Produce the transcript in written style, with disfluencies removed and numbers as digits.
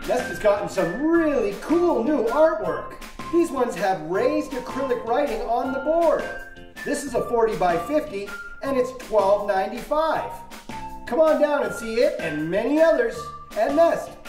Nest has gotten some really cool new artwork. These ones have raised acrylic writing on the board. This is a 40 by 50 and it's $12.95. Come on down and see it and many others at Nest.